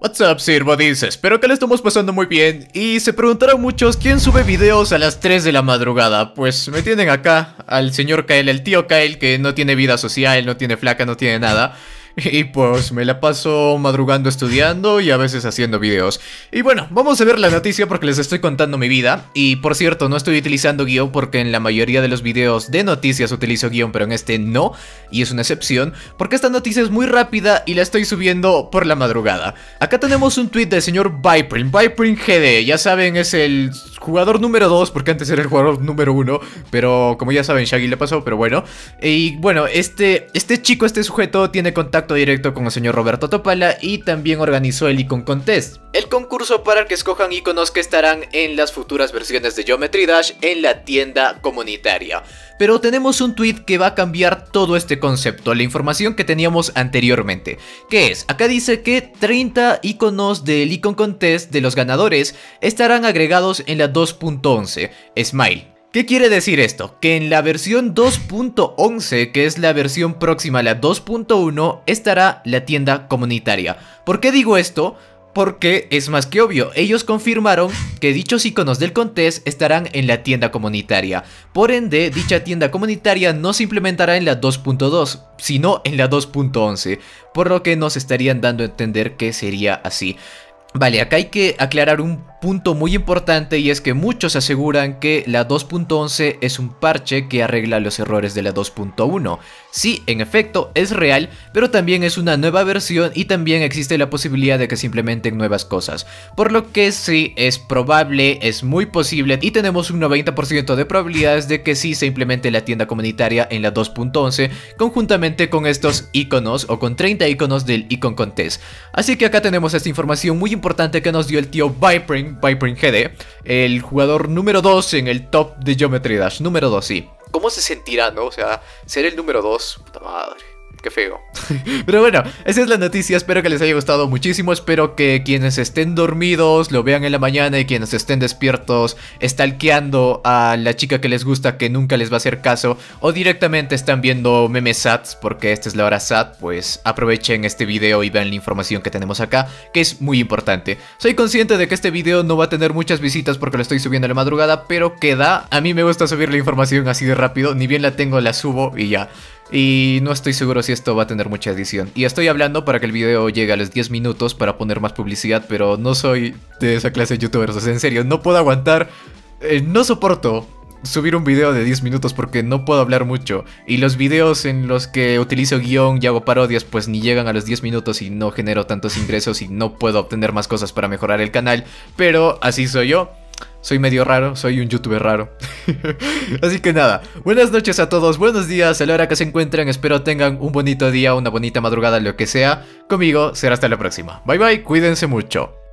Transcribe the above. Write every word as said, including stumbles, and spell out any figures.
What's up, Sirbodies? Espero que le estemos pasando muy bien. Y se preguntarán muchos quién sube videos a las tres de la madrugada. Pues me tienen acá al señor Kyle, el tío Kyle, que no tiene vida social, no tiene flaca, no tiene nada. Y pues me la paso madrugando estudiando y a veces haciendo videos. Y bueno, vamos a ver la noticia porque les estoy contando mi vida. Y por cierto, no estoy utilizando guión porque en la mayoría de los videos de noticias utilizo guión, pero en este no. Y es una excepción porque esta noticia es muy rápida y la estoy subiendo por la madrugada. Acá tenemos un tweet del señor Viprin, Viprin G D. Ya saben, es el jugador número dos porque antes era el jugador número uno. Pero como ya saben, Shaggy le pasó, pero bueno. Y bueno, este, este chico, este sujeto tiene contacto directo con el señor Roberto Topala y también organizó el Icon Contest, el concurso para que escojan iconos que estarán en las futuras versiones de Geometry Dash en la tienda comunitaria. Pero tenemos un tweet que va a cambiar todo este concepto, la información que teníamos anteriormente, que es, acá dice que treinta iconos del Icon Contest de los ganadores estarán agregados en la dos punto once, Smile. ¿Qué quiere decir esto? Que en la versión dos punto once, que es la versión próxima a la dos punto uno, estará la tienda comunitaria. ¿Por qué digo esto? Porque es más que obvio, ellos confirmaron que dichos iconos del contest estarán en la tienda comunitaria. Por ende, dicha tienda comunitaria no se implementará en la dos punto dos, sino en la dos punto once, por lo que nos estarían dando a entender que sería así. Vale, acá hay que aclarar un punto muy importante y es que muchos aseguran que la dos punto once es un parche que arregla los errores de la dos punto uno. Sí, en efecto, es real, pero también es una nueva versión y también existe la posibilidad de que se implementen nuevas cosas. Por lo que sí, es probable, es muy posible y tenemos un noventa por ciento de probabilidades de que sí se implemente la tienda comunitaria en la dos punto once conjuntamente con estos iconos o con treinta iconos del Icon Contest. Así que acá tenemos esta información muy importante que nos dio el tío Viprin, Viprin G D, el jugador número dos en el top de Geometry Dash, número dos, sí. ¿Cómo se sentirá, no? O sea, ser el número dos, puta madre. Qué feo. Pero bueno, esa es la noticia, espero que les haya gustado muchísimo, espero que quienes estén dormidos lo vean en la mañana y quienes estén despiertos stalkeando a la chica que les gusta que nunca les va a hacer caso o directamente están viendo memes sats porque esta es la hora sat, pues aprovechen este video y vean la información que tenemos acá, que es muy importante. Soy consciente de que este video no va a tener muchas visitas porque lo estoy subiendo a la madrugada, pero queda, a mí me gusta subir la información así de rápido, ni bien la tengo la subo y ya. Y no estoy seguro si esto va a tener mucha edición. Y estoy hablando para que el video llegue a los diez minutos para poner más publicidad, pero no soy de esa clase de youtubers. O sea, en serio, no puedo aguantar, eh, no soporto subir un video de diez minutos porque no puedo hablar mucho. Y los videos en los que utilizo guión y hago parodias pues ni llegan a los diez minutos y no genero tantos ingresos y no puedo obtener más cosas para mejorar el canal. Pero así soy yo. Soy medio raro, soy un youtuber raro. Así que nada, buenas noches a todos, buenos días a la hora que se encuentren. Espero tengan un bonito día, una bonita madrugada, lo que sea. Conmigo será hasta la próxima. Bye bye, cuídense mucho.